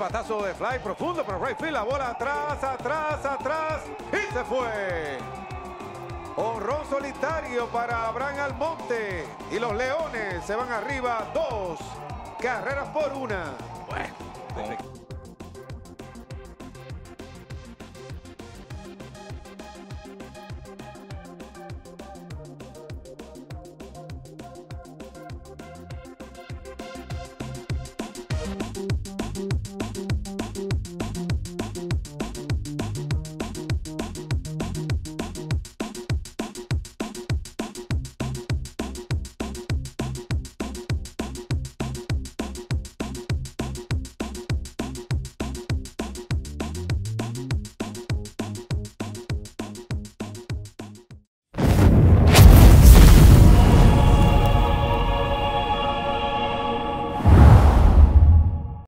batazo de fly profundo para right field. La bola atrás, atrás, atrás. Y se fue. Honrón solitario para Abraham Almonte. Y los Leones se van arriba 2 carreras por 1. Bueno,